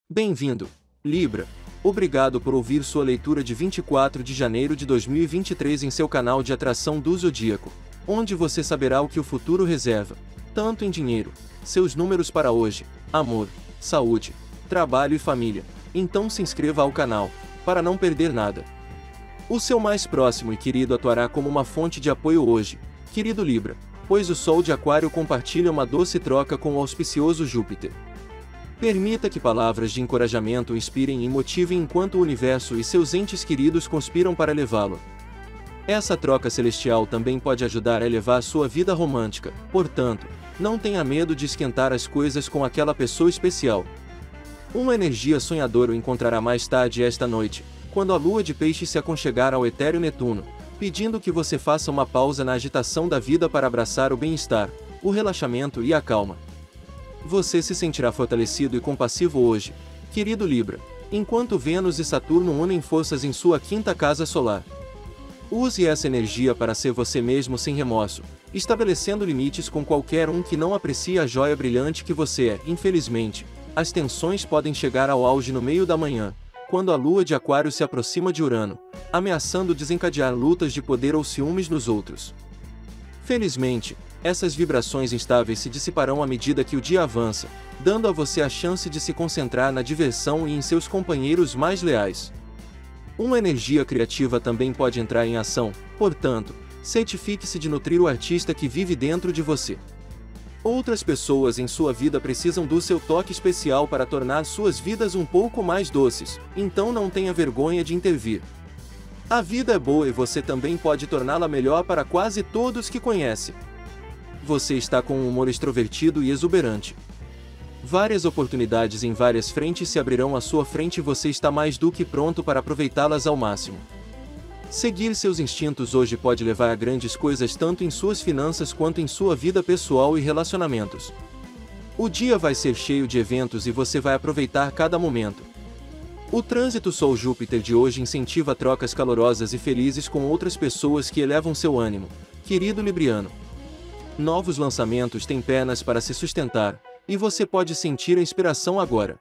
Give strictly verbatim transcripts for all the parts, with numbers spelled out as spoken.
Bem-vindo, Libra. Obrigado por ouvir sua leitura de vinte e quatro de janeiro de dois mil e vinte e três em seu canal de atração do Zodíaco, onde você saberá o que o futuro reserva, tanto em dinheiro, seus números para hoje, amor, saúde, trabalho e família. Então se inscreva ao canal, para não perder nada. O seu mais próximo e querido atuará como uma fonte de apoio hoje, querido Libra, pois o Sol de Aquário compartilha uma doce troca com o auspicioso Júpiter. Permita que palavras de encorajamento o inspirem e motivem enquanto o universo e seus entes queridos conspiram para levá-lo. Essa troca celestial também pode ajudar a elevar sua vida romântica, portanto, não tenha medo de esquentar as coisas com aquela pessoa especial. Uma energia sonhadora o encontrará mais tarde esta noite, quando a lua de peixe se aconchegar ao etéreo Netuno, pedindo que você faça uma pausa na agitação da vida para abraçar o bem-estar, o relaxamento e a calma. Você se sentirá fortalecido e compassivo hoje, querido Libra, enquanto Vênus e Saturno unem forças em sua quinta casa solar. Use essa energia para ser você mesmo sem remorso, estabelecendo limites com qualquer um que não aprecie a joia brilhante que você é. Infelizmente, as tensões podem chegar ao auge no meio da manhã, quando a lua de Aquário se aproxima de Urano, ameaçando desencadear lutas de poder ou ciúmes nos outros. Felizmente, essas vibrações instáveis se dissiparão à medida que o dia avança, dando a você a chance de se concentrar na diversão e em seus companheiros mais leais. Uma energia criativa também pode entrar em ação, portanto, certifique-se de nutrir o artista que vive dentro de você. Outras pessoas em sua vida precisam do seu toque especial para tornar suas vidas um pouco mais doces, então não tenha vergonha de intervir. A vida é boa e você também pode torná-la melhor para quase todos que conhece. Você está com um humor extrovertido e exuberante. Várias oportunidades em várias frentes se abrirão à sua frente e você está mais do que pronto para aproveitá-las ao máximo. Seguir seus instintos hoje pode levar a grandes coisas tanto em suas finanças quanto em sua vida pessoal e relacionamentos. O dia vai ser cheio de eventos e você vai aproveitar cada momento. O trânsito Sol-Júpiter de hoje incentiva trocas calorosas e felizes com outras pessoas que elevam seu ânimo, querido Libriano. Novos lançamentos têm pernas para se sustentar, e você pode sentir a inspiração agora.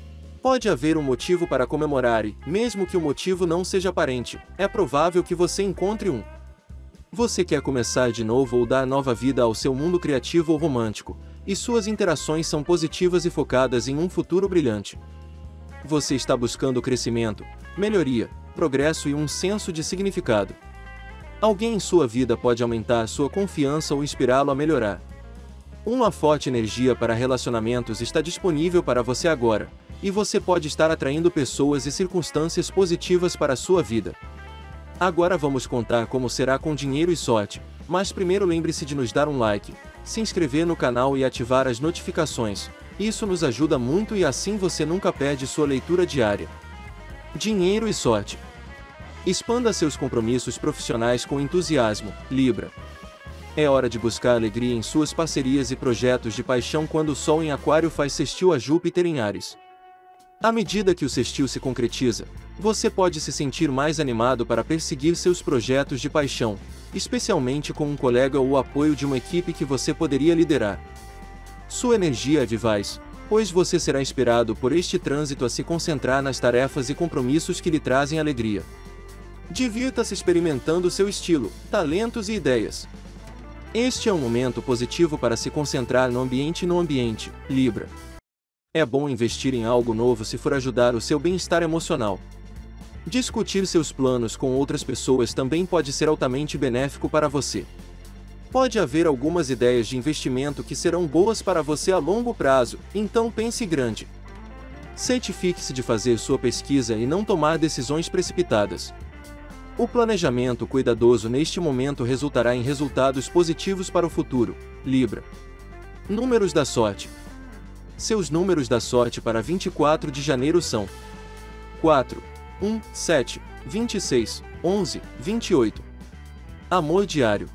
Pode haver um motivo para comemorar e, mesmo que o motivo não seja aparente, é provável que você encontre um. Você quer começar de novo ou dar nova vida ao seu mundo criativo ou romântico, e suas interações são positivas e focadas em um futuro brilhante. Você está buscando crescimento, melhoria, progresso e um senso de significado. Alguém em sua vida pode aumentar sua confiança ou inspirá-lo a melhorar. Uma forte energia para relacionamentos está disponível para você agora, e você pode estar atraindo pessoas e circunstâncias positivas para a sua vida. Agora vamos contar como será com dinheiro e sorte, mas primeiro lembre-se de nos dar um like, se inscrever no canal e ativar as notificações. Isso nos ajuda muito e assim você nunca perde sua leitura diária. Dinheiro e sorte. Expanda seus compromissos profissionais com entusiasmo, Libra. É hora de buscar alegria em suas parcerias e projetos de paixão quando o Sol em Aquário faz sextil a Júpiter em Áries. À medida que o sextil se concretiza, você pode se sentir mais animado para perseguir seus projetos de paixão, especialmente com um colega ou o apoio de uma equipe que você poderia liderar. Sua energia é vivaz, pois você será inspirado por este trânsito a se concentrar nas tarefas e compromissos que lhe trazem alegria. Divirta-se experimentando seu estilo, talentos e ideias. Este é um momento positivo para se concentrar no ambiente e no ambiente, Libra. É bom investir em algo novo se for ajudar o seu bem-estar emocional. Discutir seus planos com outras pessoas também pode ser altamente benéfico para você. Pode haver algumas ideias de investimento que serão boas para você a longo prazo, então pense grande. Certifique-se de fazer sua pesquisa e não tomar decisões precipitadas. O planejamento cuidadoso neste momento resultará em resultados positivos para o futuro, Libra. Números da sorte. Seus números da sorte para vinte e quatro de janeiro são quatro, um, sete, vinte e seis, onze, vinte e oito. Amor diário.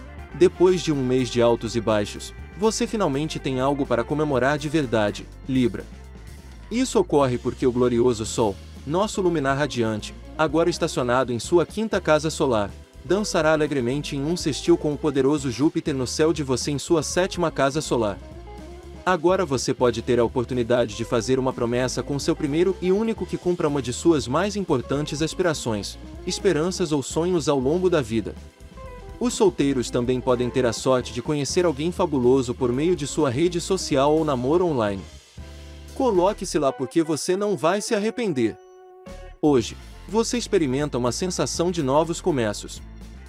Depois de um mês de altos e baixos, você finalmente tem algo para comemorar de verdade, Libra. Isso ocorre porque o glorioso Sol, nosso luminar radiante, agora estacionado em sua quinta casa solar, dançará alegremente em um sextil com o poderoso Júpiter no céu de você em sua sétima casa solar. Agora você pode ter a oportunidade de fazer uma promessa com seu primeiro e único que cumpra uma de suas mais importantes aspirações, esperanças ou sonhos ao longo da vida. Os solteiros também podem ter a sorte de conhecer alguém fabuloso por meio de sua rede social ou namoro online. Coloque-se lá porque você não vai se arrepender. Hoje, você experimenta uma sensação de novos começos.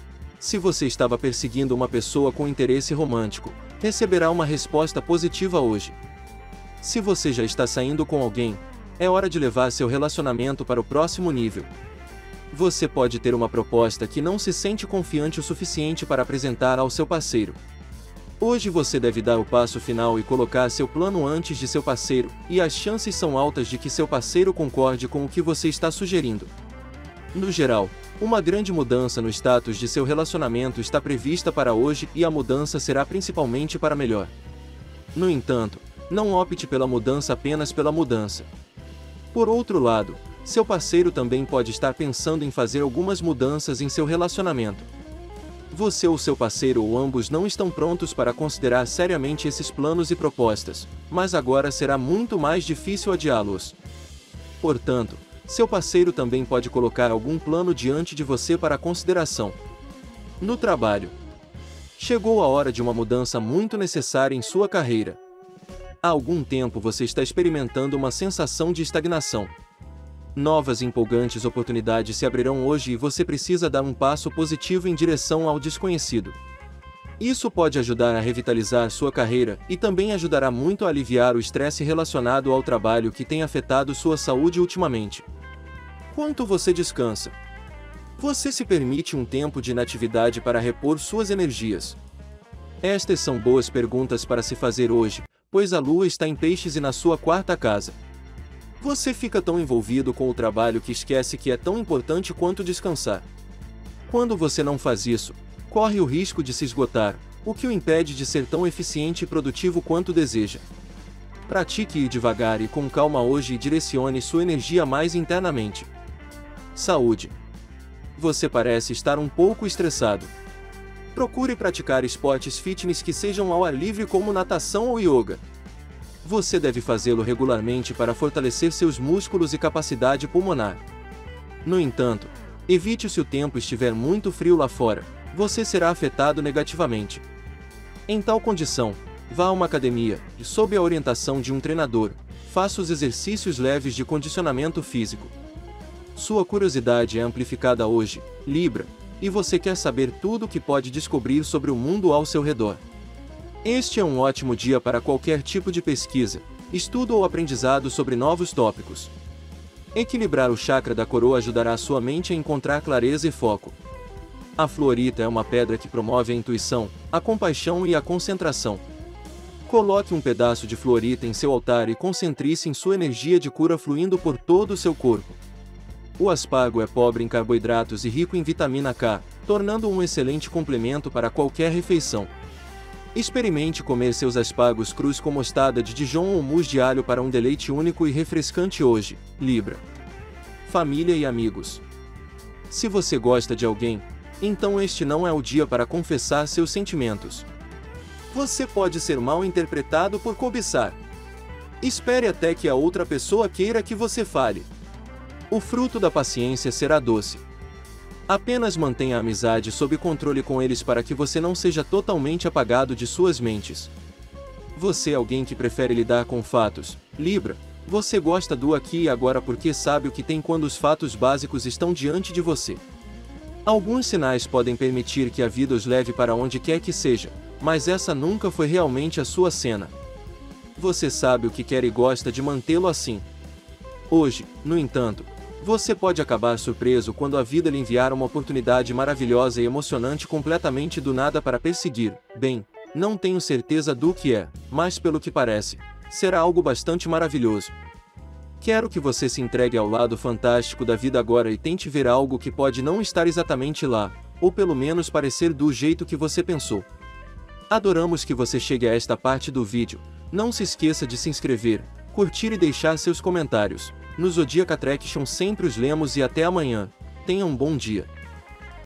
Se você estava perseguindo uma pessoa com interesse romântico, receberá uma resposta positiva hoje. Se você já está saindo com alguém, é hora de levar seu relacionamento para o próximo nível. Você pode ter uma proposta que não se sente confiante o suficiente para apresentar ao seu parceiro. Hoje você deve dar o passo final e colocar seu plano antes de seu parceiro, e as chances são altas de que seu parceiro concorde com o que você está sugerindo. No geral, uma grande mudança no status de seu relacionamento está prevista para hoje e a mudança será principalmente para melhor. No entanto, não opte pela mudança apenas pela mudança. Por outro lado, seu parceiro também pode estar pensando em fazer algumas mudanças em seu relacionamento. Você ou seu parceiro ou ambos não estão prontos para considerar seriamente esses planos e propostas, mas agora será muito mais difícil adiá-los. Portanto, seu parceiro também pode colocar algum plano diante de você para consideração. No trabalho, chegou a hora de uma mudança muito necessária em sua carreira. Há algum tempo você está experimentando uma sensação de estagnação. Novas e empolgantes oportunidades se abrirão hoje e você precisa dar um passo positivo em direção ao desconhecido. Isso pode ajudar a revitalizar sua carreira e também ajudará muito a aliviar o estresse relacionado ao trabalho que tem afetado sua saúde ultimamente. Quanto você descansa? Você se permite um tempo de inatividade para repor suas energias? Estas são boas perguntas para se fazer hoje, pois a lua está em Peixes e na sua quarta casa. Você fica tão envolvido com o trabalho que esquece que é tão importante quanto descansar. Quando você não faz isso, corre o risco de se esgotar, o que o impede de ser tão eficiente e produtivo quanto deseja. Pratique ir devagar e com calma hoje e direcione sua energia mais internamente. Saúde. Você parece estar um pouco estressado. Procure praticar esportes fitness que sejam ao ar livre como natação ou yoga. Você deve fazê-lo regularmente para fortalecer seus músculos e capacidade pulmonar. No entanto, evite se o tempo estiver muito frio lá fora, você será afetado negativamente. Em tal condição, vá a uma academia e, sob a orientação de um treinador, faça os exercícios leves de condicionamento físico. Sua curiosidade é amplificada hoje, Libra, e você quer saber tudo o que pode descobrir sobre o mundo ao seu redor. Este é um ótimo dia para qualquer tipo de pesquisa, estudo ou aprendizado sobre novos tópicos. Equilibrar o chakra da coroa ajudará a sua mente a encontrar clareza e foco. A fluorita é uma pedra que promove a intuição, a compaixão e a concentração. Coloque um pedaço de fluorita em seu altar e concentre-se em sua energia de cura fluindo por todo o seu corpo. O aspargo é pobre em carboidratos e rico em vitamina K, tornando-o um excelente complemento para qualquer refeição. Experimente comer seus aspargos crus com mostarda de Dijon ou mousse de alho para um deleite único e refrescante hoje, Libra. Família e amigos. Se você gosta de alguém, então este não é o dia para confessar seus sentimentos. Você pode ser mal interpretado por cobiçar. Espere até que a outra pessoa queira que você fale. O fruto da paciência será doce. Apenas mantenha a amizade sob controle com eles para que você não seja totalmente apagado de suas mentes. Você é alguém que prefere lidar com fatos, Libra. Você gosta do aqui e agora porque sabe o que tem quando os fatos básicos estão diante de você. Alguns sinais podem permitir que a vida os leve para onde quer que seja, mas essa nunca foi realmente a sua cena. Você sabe o que quer e gosta de mantê-lo assim. Hoje, no entanto, você pode acabar surpreso quando a vida lhe enviar uma oportunidade maravilhosa e emocionante completamente do nada para perseguir. Bem, não tenho certeza do que é, mas pelo que parece, será algo bastante maravilhoso. Quero que você se entregue ao lado fantástico da vida agora e tente ver algo que pode não estar exatamente lá, ou pelo menos parecer do jeito que você pensou. Adoramos que você chegue a esta parte do vídeo. Não se esqueça de se inscrever, curtir e deixar seus comentários. No Zodiac Attraction sempre os lemos e até amanhã. Tenha um bom dia.